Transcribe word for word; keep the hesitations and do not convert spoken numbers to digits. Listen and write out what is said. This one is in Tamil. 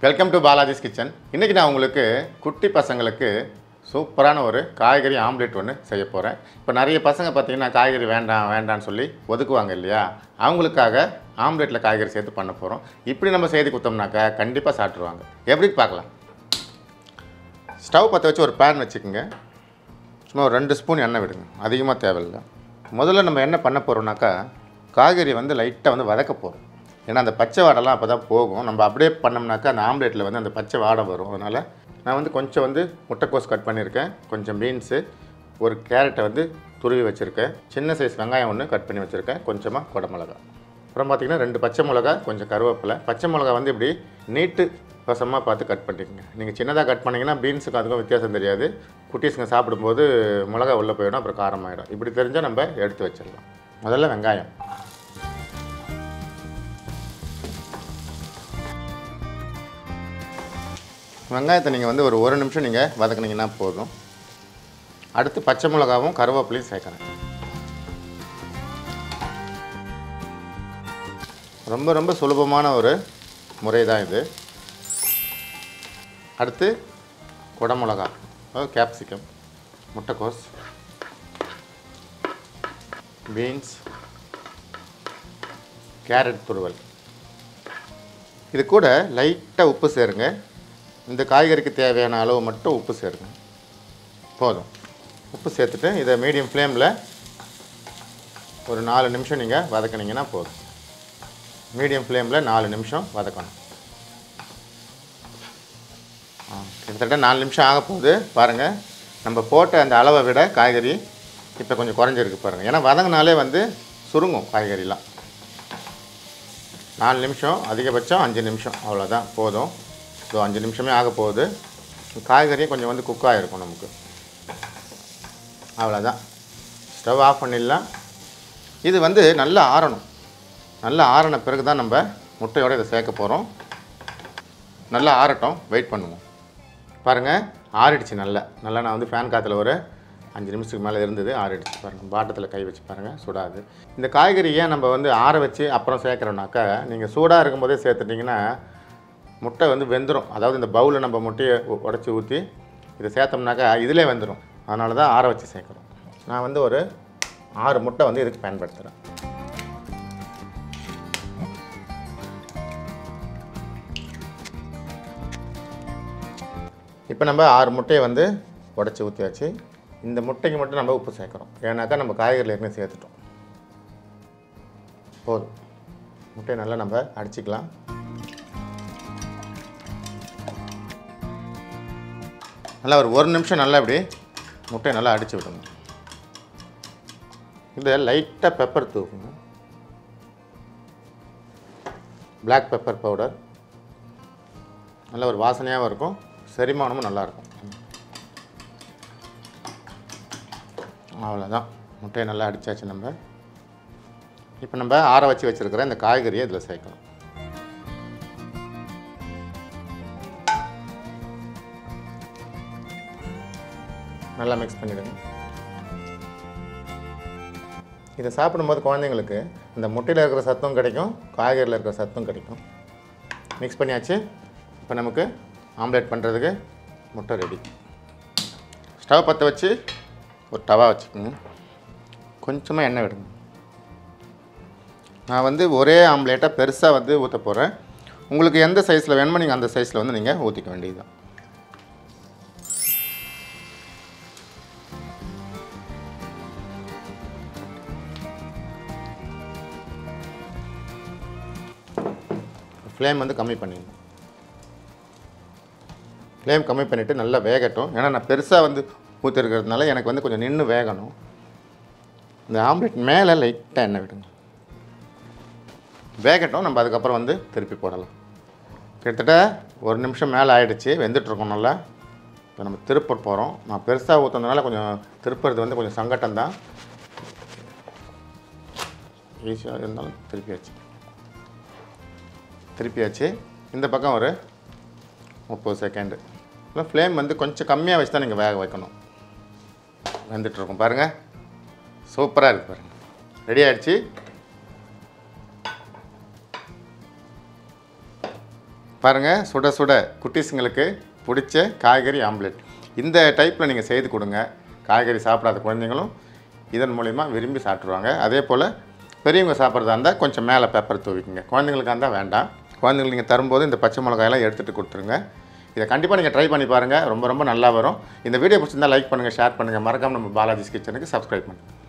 Welcome to Balaji's kitchen. இன்றைக்கி நான் உங்களுக்கு குட்டி பசங்களுக்கு சூப்பரான ஒரு காய்கறி ஆம்லேட் ஒன்று செய்ய போகிறேன். இப்போ நிறைய பசங்க பார்த்திங்கன்னா காய்கறி வேண்டாம் வேண்டான்னு சொல்லி ஒதுக்குவாங்க இல்லையா, அவங்களுக்காக ஆம்லேட்டில் காய்கறி சேர்த்து பண்ண போகிறோம். இப்படி நம்ம செய்து கொடுத்தோம்னாக்கா கண்டிப்பாக சாப்பிட்ருவாங்க. எப்படி பார்க்கலாம். ஸ்டவ் பற்ற வச்சு ஒரு பேன் வச்சுக்கோங்க. சும்மா ஒரு ரெண்டு ஸ்பூன் எண்ணெய் விடுங்க, அதிகமாக தேவையில்லை. முதல்ல நம்ம என்ன பண்ண போகிறோம்னாக்கா காய்கறி வந்து லைட்டாக வந்து வதக்க போகிறோம். ஏன்னா அந்த பச்சை வாடெல்லாம் அப்போ தான் போகும். நம்ம அப்படியே பண்ணோம்னாக்கா அந்த ஆம்லேட்டில் வந்து அந்த பச்சை வாடை வரும். அதனால் நான் வந்து கொஞ்சம் வந்து முட்டைக்கோஸ் கட் பண்ணியிருக்கேன், கொஞ்சம் பீன்ஸு, ஒரு கேரட்டை வந்து துருவி வச்சுருக்கேன், சின்ன சைஸ் வெங்காயம் ஒன்று கட் பண்ணி வச்சுருக்கேன், கொஞ்சமாக குடமிளகா, அப்புறம் பார்த்திங்கன்னா ரெண்டு பச்சை மிளகா, கொஞ்சம் கருவேப்பிலை. பச்சை மிளகா வந்து இப்படி நீட்டு வசமாக பார்த்து கட் பண்ணிக்கோங்க. நீங்கள் சின்னதாக கட் பண்ணிங்கன்னா பீன்ஸுக்கு அதுக்கும் வித்தியாசம் தெரியாது. குட்டீஸுங்க சாப்பிடும்போது மிளகா உள்ளே போயிடும், அப்புறம் காரமாயிடும். இப்படி தெரிஞ்சால் நம்ம எடுத்து வச்சிடலாம். முதல்ல வெங்காயம், வெங்காயத்தை நீங்கள் வந்து ஒரு ஒரு நிமிஷம் நீங்கள் வதக்குனீங்கன்னா போதும். அடுத்து பச்சை மிளகாவும் கருவேப்பிலையும் சேர்க்குறேன். ரொம்ப ரொம்ப சுலபமான ஒரு முறை தான் இது. அடுத்து குடமிளகா, கேப்சிகம், முட்டைக்கோஸ், பீன்ஸ், கேரட் துருவல். இது கூட லைட்டாக உப்பு சேருங்க. இந்த காய்கறிக்கு தேவையான அளவு மட்டும் உப்பு சேருங்க, போதும். உப்பு சேர்த்துட்டு இதை மீடியம் ஃப்ளேமில் ஒரு நாலு நிமிஷம் நீங்கள் வதக்கினீங்கன்னா போதும். மீடியம் ஃப்ளேமில் நாலு நிமிஷம் வதக்கணும். கிட்டத்தட்ட நாலு நிமிஷம் ஆக போகுது. பாருங்கள், நம்ம போட்ட அந்த அளவை விட காய்கறி இப்போ கொஞ்சம் குறைஞ்சிருக்கு பாருங்கள். ஏன்னா வதங்கினாலே வந்து சுருங்கும் காய்கறிலாம். நாலு நிமிஷம், அதிகபட்சம் அஞ்சு நிமிஷம், அவ்வளோதான், போதும். ஸோ அஞ்சு நிமிஷமே ஆக போகுது. காய்கறியும் கொஞ்சம் வந்து குக் ஆகிருக்கும் நமக்கு. அவ்வளோதான், ஸ்டவ் ஆஃப் பண்ணிடலாம். இது வந்து நல்லா ஆறணும். நல்லா ஆறின பிறகு தான் நம்ம முட்டையோடு இதை சேர்க்க போகிறோம். நல்லா ஆறட்டும், வெயிட் பண்ணுவோம். பாருங்கள், ஆறிடுச்சு நல்லா. நல்லா நான் வந்து ஃபேன் காற்றுல ஒரு அஞ்சு நிமிஷத்துக்கு மேலே இருந்தது, ஆறிடுச்சு. பாருங்கள், பாட்டத்தில் கை வச்சு பாருங்கள், சுடாது. இந்த காய்கறி ஏன் நம்ம வந்து ஆற வச்சு அப்புறம் சேர்க்குறோம்னாக்கா, நீங்கள் சூடாக இருக்கும்போதே சேர்த்துட்டிங்கன்னா முட்டை வந்து வெந்துடும். அதாவது இந்த பவுலில் நம்ம முட்டையை உடச்சி ஊற்றி இதை சேர்த்தோம்னாக்கா இதிலே வெந்துடும். அதனால தான் ஆற வச்சு சேர்க்குறோம். நான் வந்து ஒரு ஆறு முட்டை வந்து இதுக்கு பயன்படுத்துகிறேன். இப்போ நம்ம ஆறு முட்டையை வந்து உடச்சி ஊற்றியாச்சு. இந்த முட்டைக்கு மட்டும் நம்ம உப்பு சேர்க்குறோம். ஏன்னாக்கா நம்ம காய்கறியில் ஏற்கனவே சேர்த்துட்டோம். போதும். முட்டையை நல்லா நம்ம அடிச்சிக்கலாம். நல்லா ஒரு ஒரு நிமிஷம் நல்லா இப்படி முட்டையை நல்லா அடித்து விடணும். இதை லைட்டாக பெப்பர் தூக்குங்க, பிளாக் பெப்பர் பவுடர். நல்ல ஒரு வாசனையாகவும் இருக்கும், செரிமானமும் நல்லாயிருக்கும். அவ்வளோதான், முட்டையை நல்லா அடித்தாச்சு. நம்ம இப்போ நம்ம ஆற வச்சு வச்சுருக்கிற இந்த காய்கறியை இதில் சேர்க்கணும். நல்லா மிக்ஸ் பண்ணிவிடுங்க. இதை சாப்பிடும்போது குழந்தைங்களுக்கு இந்த முட்டையில் இருக்கிற சத்தும் கிடைக்கும், காய்கறியில் இருக்கிற சத்தும் கிடைக்கும். மிக்ஸ் பண்ணியாச்சு. இப்போ நமக்கு ஆம்லேட் பண்ணுறதுக்கு முட்டை ரெடி. ஸ்டவ் பற்ற வச்சு ஒரு டவா வச்சுக்கோங்க. கொஞ்சமாக எண்ணெய் விடுங்க. நான் வந்து ஒரே ஆம்லேட்டாக பெருசாக வந்து ஊற்ற போகிறேன். உங்களுக்கு எந்த சைஸில் வேணுமோ நீங்கள் அந்த சைஸில் வந்து நீங்கள் ஊற்றிக்க வேண்டியதுதான். ஃப்ளேம் வந்து கம்மி பண்ணிடணும். ஃப்ளேம் கம்மி பண்ணிவிட்டு நல்லா வேகட்டும். ஏன்னா நான் பெருசாக வந்து ஊற்றிருக்கிறதுனால எனக்கு வந்து கொஞ்சம் நின்று வேகணும். இந்த ஆம்லேட் மேலே லைட்டாக எண்ணெய் விடுங்க, வேகட்டும். நம்ம அதுக்கப்புறம் வந்து திருப்பி போடலாம். கிட்டத்தட்ட ஒரு நிமிஷம் மேலே ஆகிடுச்சு, வெந்துட்டுருக்கோம் நல்லா. இப்போ நம்ம திருப்ப போகிறோம். நான் பெருசாக ஊற்றுறதுனால கொஞ்சம் திருப்புறது வந்து கொஞ்சம் சங்கட்டம் தான். ஈஸியாக இருந்தாலும் திருப்பியாச்சு திருப்பியாச்சு இந்த பக்கம் ஒரு முப்பது செகண்டு. இல்லை, ஃப்ளேம் வந்து கொஞ்சம் கம்மியாக வச்சு தான் நீங்கள் வேக வைக்கணும். வெந்துட்டுருக்கோம் பாருங்கள், சூப்பராக இருக்குது பாருங்கள், ரெடி ஆகிடுச்சு. பாருங்கள், சுட சுட குட்டீஸுங்களுக்கு பிடிச்ச காய்கறி ஆம்லெட். இந்த டைப்பில் நீங்கள் செய்து கொடுங்க. காய்கறி சாப்பிடாத குழந்தைங்களும் இதன் மூலிமா விரும்பி சாப்பிட்ருவாங்க. அதே போல் பெரியவங்க சாப்பிட்றதா இருந்தால் கொஞ்சம் மேலே பெப்பர் தூவிக்குங்க. குழந்தைங்களுக்காக இருந்தால் வேண்டாம். குழந்தைங்களுக்கு நீங்கள் தரும்போது இந்த பச்சை மிளகாயெல்லாம் எடுத்துகிட்டு கொடுத்துருங்க. இதை கண்டிப்பாக நீங்கள் ட்ரை பண்ணி பாருங்கள். ரொம்ப ரொம்ப நல்லா வரும். இந்த வீடியோ பிடிச்சிருந்தால் லைக் பண்ணுங்கள், ஷேர் பண்ணுங்கள். மறக்காமல் நம்ம பாலாஜிஸ் கிச்சனுக்கு சப்ஸ்கிரைப் பண்ணுங்கள்.